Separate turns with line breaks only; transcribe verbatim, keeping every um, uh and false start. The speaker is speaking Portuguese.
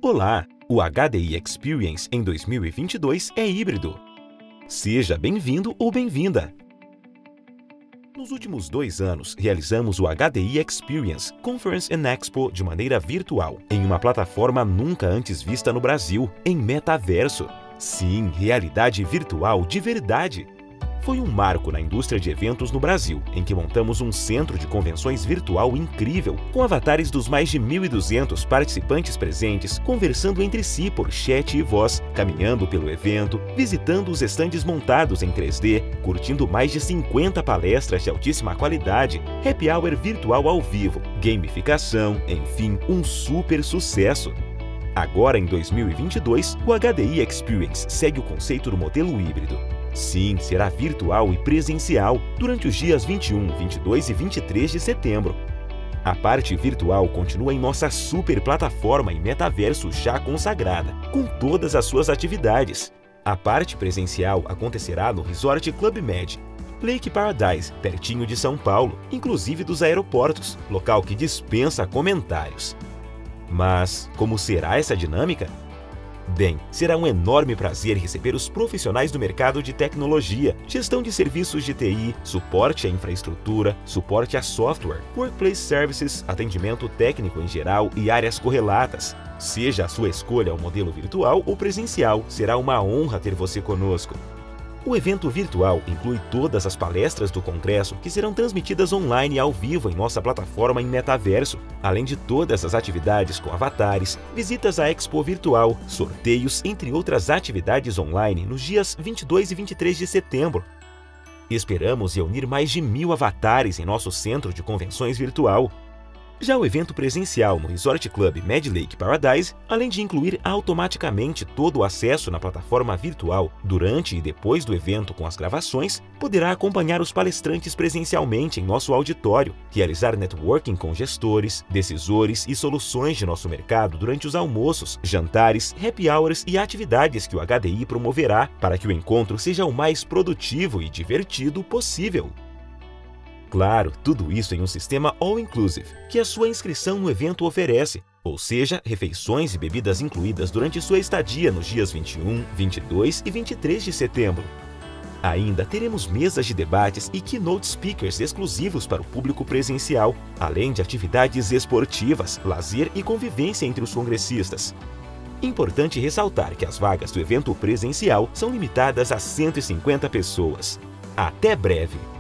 Olá! O H D I Experience em dois mil e vinte e dois é híbrido. Seja bem-vindo ou bem-vinda! Nos últimos dois anos, realizamos o H D I Experience Conference and Expo de maneira virtual, em uma plataforma nunca antes vista no Brasil, em metaverso. Sim, realidade virtual de verdade! Foi um marco na indústria de eventos no Brasil, em que montamos um centro de convenções virtual incrível, com avatares dos mais de mil e duzentos participantes presentes, conversando entre si por chat e voz, caminhando pelo evento, visitando os estandes montados em três D, curtindo mais de cinquenta palestras de altíssima qualidade, happy hour virtual ao vivo, gamificação, enfim, um super sucesso! Agora, em dois mil e vinte e dois, o H D I Experience segue o conceito do modelo híbrido. Sim, será virtual e presencial durante os dias vinte e um, vinte e dois e vinte e três de setembro. A parte virtual continua em nossa super plataforma e metaverso já consagrada, com todas as suas atividades. A parte presencial acontecerá no Resort Club Med, Lake Paradise, pertinho de São Paulo, inclusive dos aeroportos, local que dispensa comentários. Mas como será essa dinâmica? Bem, será um enorme prazer receber os profissionais do mercado de tecnologia, gestão de serviços de T I, suporte à infraestrutura, suporte a software, workplace services, atendimento técnico em geral e áreas correlatas. Seja a sua escolha o modelo virtual ou presencial, será uma honra ter você conosco. O evento virtual inclui todas as palestras do congresso que serão transmitidas online ao vivo em nossa plataforma em metaverso, além de todas as atividades com avatares, visitas à Expo Virtual, sorteios, entre outras atividades online nos dias vinte e dois e vinte e três de setembro. Esperamos reunir mais de mil avatares em nosso centro de convenções virtual. Já o evento presencial no Resort Club Med Lake Paradise, além de incluir automaticamente todo o acesso na plataforma virtual durante e depois do evento com as gravações, poderá acompanhar os palestrantes presencialmente em nosso auditório, realizar networking com gestores, decisores e soluções de nosso mercado durante os almoços, jantares, happy hours e atividades que o H D I promoverá para que o encontro seja o mais produtivo e divertido possível. Claro, tudo isso em um sistema all-inclusive, que a sua inscrição no evento oferece, ou seja, refeições e bebidas incluídas durante sua estadia nos dias vinte e um, vinte e dois e vinte e três de setembro. Ainda teremos mesas de debates e keynote speakers exclusivos para o público presencial, além de atividades esportivas, lazer e convivência entre os congressistas. Importante ressaltar que as vagas do evento presencial são limitadas a cento e cinquenta pessoas. Até breve!